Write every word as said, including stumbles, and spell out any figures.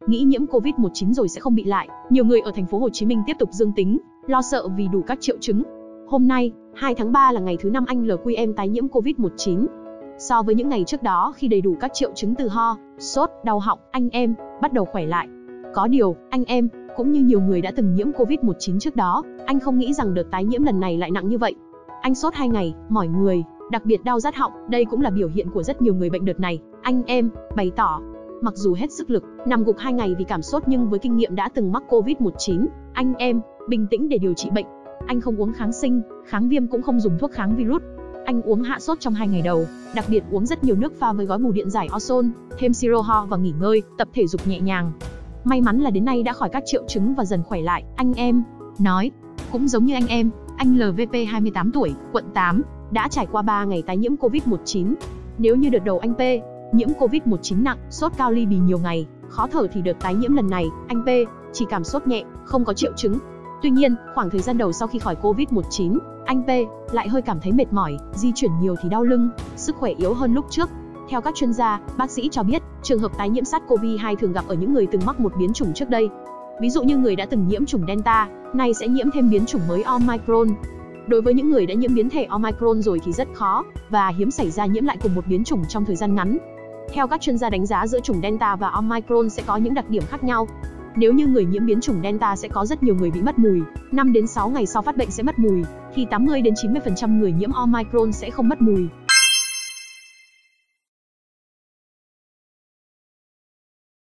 nghĩ nhiễm Covid mười chín rồi sẽ không bị lại, nhiều người ở thành phố Hồ Chí Minh tiếp tục dương tính, lo sợ vì đủ các triệu chứng. Hôm nay, hai tháng ba là ngày thứ năm anh lờ quy em tái nhiễm Covid mười chín. So với những ngày trước đó khi đầy đủ các triệu chứng từ ho, sốt, đau họng, anh em bắt đầu khỏe lại. Có điều, anh em cũng như nhiều người đã từng nhiễm Covid mười chín trước đó, anh không nghĩ rằng đợt tái nhiễm lần này lại nặng như vậy. Anh sốt hai ngày, mỏi người, đặc biệt đau rát họng, đây cũng là biểu hiện của rất nhiều người bệnh đợt này. Anh em bày tỏ, mặc dù hết sức lực, nằm gục hai ngày vì cảm sốt nhưng với kinh nghiệm đã từng mắc Covid mười chín, anh em bình tĩnh để điều trị bệnh. Anh không uống kháng sinh, kháng viêm cũng không dùng thuốc kháng virus. Anh uống hạ sốt trong hai ngày đầu, đặc biệt uống rất nhiều nước pha với gói bù điện giải Ozone, thêm siro ho và nghỉ ngơi, tập thể dục nhẹ nhàng. May mắn là đến nay đã khỏi các triệu chứng và dần khỏe lại, anh em nói. Cũng giống như anh em, anh lờ vê pê hai mươi tám tuổi, quận tám, đã trải qua ba ngày tái nhiễm Covid mười chín. Nếu như đợt đầu anh P nhiễm Covid mười chín nặng, sốt cao ly bì nhiều ngày, khó thở thì đợt tái nhiễm lần này, anh P chỉ cảm sốt nhẹ, không có triệu chứng. Tuy nhiên, khoảng thời gian đầu sau khi khỏi Covid mười chín, anh P lại hơi cảm thấy mệt mỏi, di chuyển nhiều thì đau lưng, sức khỏe yếu hơn lúc trước. Theo các chuyên gia, bác sĩ cho biết, trường hợp tái nhiễm SARS-xê o vê hai thường gặp ở những người từng mắc một biến chủng trước đây. Ví dụ như người đã từng nhiễm chủng Delta, nay sẽ nhiễm thêm biến chủng mới Omicron. Đối với những người đã nhiễm biến thể Omicron rồi thì rất khó và hiếm xảy ra nhiễm lại cùng một biến chủng trong thời gian ngắn. Theo các chuyên gia đánh giá giữa chủng Delta và Omicron sẽ có những đặc điểm khác nhau. Nếu như người nhiễm biến chủng Delta sẽ có rất nhiều người bị mất mùi, năm đến sáu ngày sau phát bệnh sẽ mất mùi, thì tám mươi đến chín mươi phần trăm người nhiễm Omicron sẽ không mất mùi.